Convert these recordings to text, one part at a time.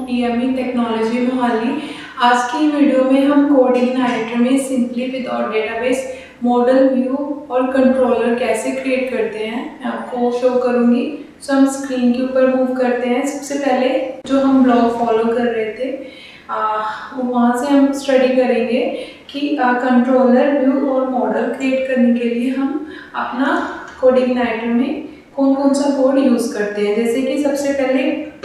EME technology Mohali. आज की video में हम कोड इग्नाइटर में simply without database model view और कंट्रोलर कैसे क्रिएट करते हैं मैं आपको शो करूंगी। सो हम स्क्रीन के ऊपर मूव करते हैं। सबसे पहले जो हम ब्लॉग फॉलो कर रहे थे वहाँ से हम स्टडी करेंगे कि कंट्रोलर व्यू और मॉडल क्रिएट करने के लिए हम अपना कोड इग्नाइटर में कौन कौन सा कोड यूज़ करते हैं। जैसे कि सबसे पहले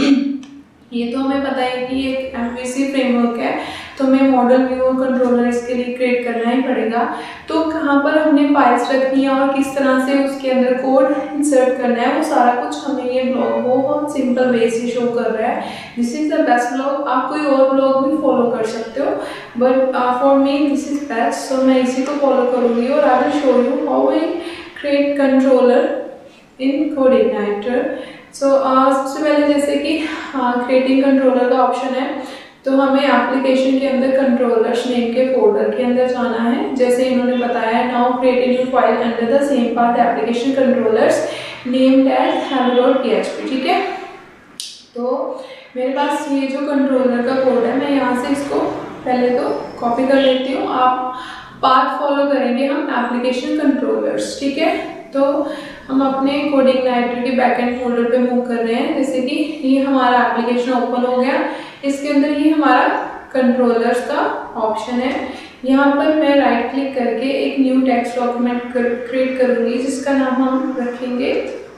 ये तो हमें पता है कि एक MVC फ्रेमवर्क है, तो हमें मॉडल व्यू और कंट्रोलर इसके लिए क्रिएट करना ही पड़ेगा। तो कहाँ पर हमने फाइल्स रखनी है और किस तरह से उसके अंदर कोड इंसर्ट करना है, वो सारा कुछ हमें ये ब्लॉग बहुत सिंपल वे से शो कर रहा है। This is the best blog. आप कोई और ब्लॉग भी फॉलो कर सकते हो, but for me this is best. So मैं इसी को फॉलो करूँगी और I will show you how we create controller in CodeIgniter. So सबसे पहले जैसे कि क्रिएटिंग कंट्रोलर का ऑप्शन है, तो हमें एप्लीकेशन के अंदर कंट्रोलर्स नेम के फोल्डर के अंदर जाना है। जैसे इन्होंने बताया, now create new file under the same path application controllers named as hello.php। ठीक है, तो मेरे पास ये जो कंट्रोलर का कोड है, मैं यहाँ से इसको पहले तो कॉपी कर लेती हूँ। आप पाथ फॉलो करेंगे हम एप्लीकेशन कंट्रोलर्स। ठीक है, तो हम अपने कोड इग्नाइटर के बैकएंड फोल्डर पे मूव कर रहे हैं। जैसे कि ये हमारा एप्लीकेशन ओपन हो गया, इसके अंदर ये हमारा कंट्रोलर्स का ऑप्शन है। यहाँ पर मैं राइट क्लिक करके एक न्यू टेक्स्ट डॉक्यूमेंट क्रिएट करूँगी, जिसका नाम हम रखेंगे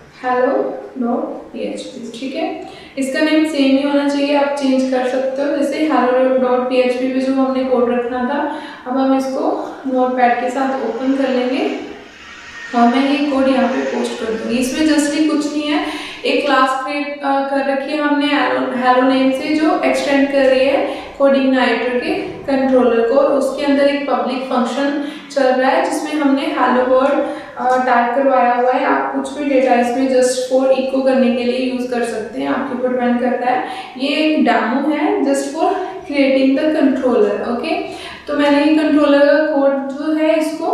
hello.php। ठीक है, इसका नेम सेम ही होना चाहिए, आप चेंज कर सकते हो। जैसे hello.php पे जो हमने कोड रखना था, अब हम इसको नोटपैड के साथ ओपन कर लेंगे और मैं ये कोड यहाँ पे पोस्ट कर दूँगी। इसमें जस्टली कुछ नहीं है, एक क्लास क्रिएट कर रखी है हमने हेलो नेम से, जो एक्सटेंड कर रही है कोड इग्नाइटर के कंट्रोलर को। और उसके अंदर एक पब्लिक फंक्शन चल रहा है जिसमें हमने हेलो वर्ड टाइप करवाया हुआ है। आप कुछ भी डेटा इसमें जस्ट फॉर इको करने के लिए यूज़ कर सकते हैं, आपके ऊपर डिपेंड करता है। ये एक डेमो है just for creating the controller. Okay, तो मैंने ये कंट्रोलर का कोड जो है इसको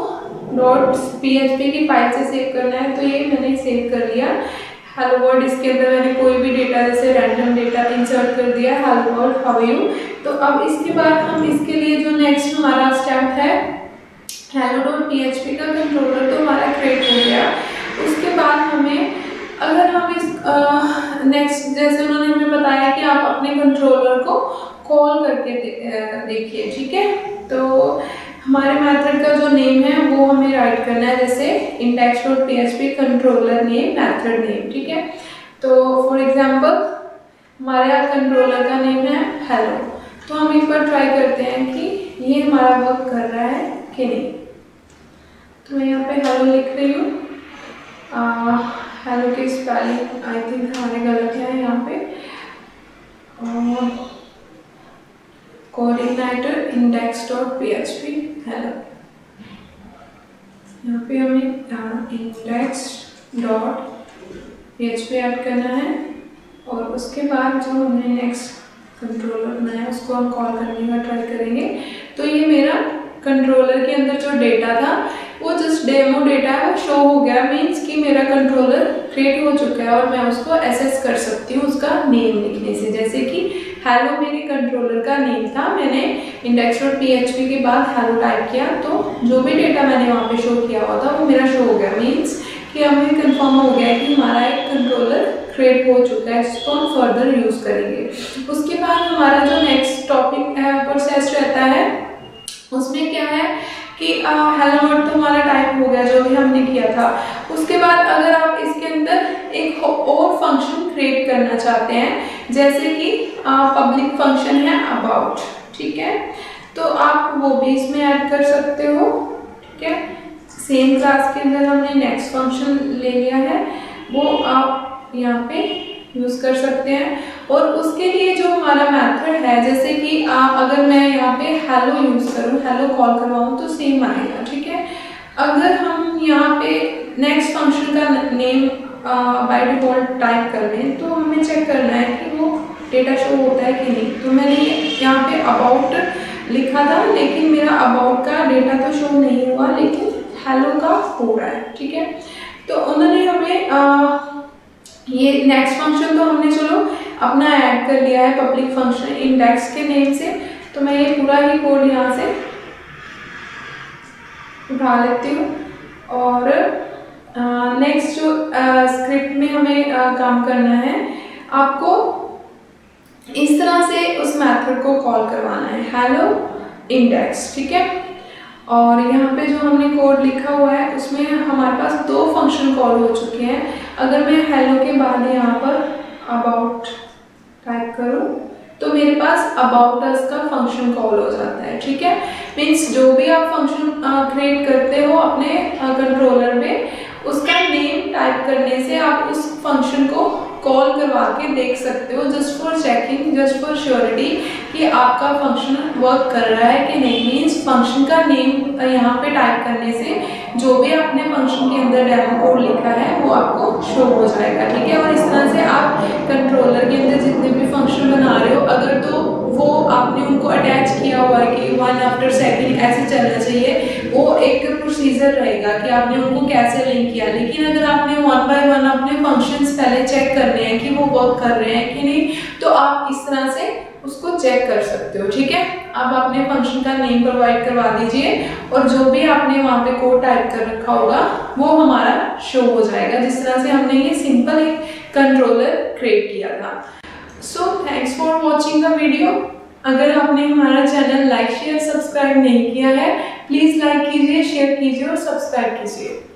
.php की फाइल से सेव करना है, तो ये मैंने सेव कर लिया। हेलो वर्ड, इसके अंदर मैंने कोई भी डेटा जैसे रैंडम डेटा इंसर्ट कर दिया, हेलो वर्ड हाउ यू। तो अब इसके बाद हम इसके लिए जो नेक्स्ट हमारा स्टेप है, hello.php का कंट्रोलर तो हमारा क्रिएट हो गया। उसके बाद हमें, अगर हम इस नेक्स्ट जैसे उन्होंने हमें बताया कि आप अपने कंट्रोलर को कॉल करके देखिए। ठीक है, तो हमारे मेथड का जो नेम है वो हमें राइट करना है, जैसे index.php controller name method name. ठीक है, तो फॉर एग्जांपल हमारे कंट्रोलर का नेम है हेलो। तो हम एक बार ट्राई करते हैं कि ये हमारा वर्क कर रहा है कि नहीं। तो मैं यहाँ पे हेलो लिख रही हूँ। हेलो की स्पेलिंग आई थिंक हमारे गलत है यहाँ पे। कोड इग्नाइटर index.php हेलो, यहाँ पे हमें index.php ऐड करना है और उसके बाद जो हमने नेक्स्ट कंट्रोलर बनाया है उसको हम कॉल करने का ट्राई करेंगे। तो ये मेरा कंट्रोलर के अंदर जो डेटा था वो जस्ट डेमो डेटा है, वो शो हो गया। मीन्स कि मेरा कंट्रोलर क्रिएट हो चुका है और मैं उसको एसेस कर सकती हूँ उसका नेम लिखने से। जैसे कि हेलो मेरे कंट्रोलर का नेम था, मैंने index.php के बाद हेलो टाइप किया, तो जो भी डेटा मैंने वहाँ पे शो किया हुआ था वो मेरा शो हो गया। मीन्स कि हमें कंफर्म हो गया कि हमारा एक कंट्रोलर क्रिएट हो चुका है, जिसको हम फर्दर यूज़ करेंगे। उसके बाद हमारा जो नेक्स्ट टॉपिक है प्रोसेस रहता है, उसमें क्या है कि हेलो वर्ड तो हमारा टाइप हो गया जो भी हमने किया था। उसके बाद अगर आप इसके अंदर एक और फंक्शन क्रिएट करना चाहते हैं, जैसे कि पब्लिक फंक्शन है अबाउट। ठीक है, तो आप वो भी इसमें ऐड कर सकते हो। ठीक है, सेम क्लास के अंदर हमने नेक्स्ट फंक्शन ले लिया है, वो आप यहाँ पे यूज़ कर सकते हैं। और उसके लिए जो हमारा मेथड है, जैसे कि अगर मैं यहाँ पे हेलो यूज़ करूँ, हेलो कॉल करवाऊँ, तो सेम आएगा। ठीक है, अगर हम यहाँ पे नेक्स्ट फंक्शन का नेम बाय डिफॉल्ट टाइप कर लें, तो हमें चेक करना है कि वो डेटा शो होता है कि नहीं। तो मैंने यहाँ पे अबाउट लिखा था, लेकिन मेरा अबाउट का डेटा तो शो नहीं हुआ, लेकिन हेलो का हो रहा है। ठीक है, तो उन्होंने हमें ये नेक्स्ट फंक्शन तो हमने चलो अपना ऐड कर लिया है पब्लिक फंक्शन इंडेक्स के नेम से। तो मैं ये पूरा ही कोड यहाँ से उठा लेती हूँ और नेक्स्ट जो स्क्रिप्ट में हमें काम करना है, आपको इस तरह से उस मेथड को कॉल करवाना है, हेलो इंडेक्स, ठीक है। और यहाँ पे जो हमने कोड लिखा हुआ है उसमें हमारे पास 2 फंक्शन कॉल हो चुके हैं। अगर मैं हेलो के बाद यहाँ पर अबाउट टाइप करूँ तो मेरे पास अबाउट अस का फंक्शन कॉल हो जाता है, ठीक है। मीन्स जो भी आप फंक्शन क्रिएट करते हो अपने कंट्रोलर में, उसका नेम टाइप करने से आप उस फंक्शन को कॉल करवा के देख सकते हो, just for checking, just for surety कि आपका फंक्शन वर्क कर रहा है कि नहीं। मीन्स फंक्शन का नेम यहाँ पे टाइप करने से जो भी आपने फंक्शन के अंदर डेमो कोड लिखा है वो आपको शो हो जाएगा, ठीक है। और इस तरह से आप कंट्रोलर के अंदर जितने भी फंक्शन बना रहे हो, अगर तो वो आपने उनको अटैच किया हुआ है कि 1 आफ्टर सेकंड ऐसे चलना चाहिए, वो एक प्रोसीजर रहेगा कि आपने उनको कैसे लिंक किया। लेकिन अगर आपने 1 बाय 1 अपने फंक्शंस पहले चेक करने हैं कि वो वर्क कर रहे हैं कि नहीं, तो आप इस तरह से उसको चेक कर सकते हो, ठीक है। अब अपने फंक्शन का नेम प्रोवाइड करवा दीजिए और जो भी आपने वहाँ पे कोड टाइप कर रखा होगा वो हमारा शो हो जाएगा, जिस तरह से हमने ये सिंपल एक कंट्रोलर क्रिएट किया था। So thanks for watching the video. अगर आपने हमारा चैनल लाइक शेयर सब्सक्राइब नहीं किया है, प्लीज़ लाइक कीजिए, शेयर कीजिए और सब्सक्राइब कीजिए।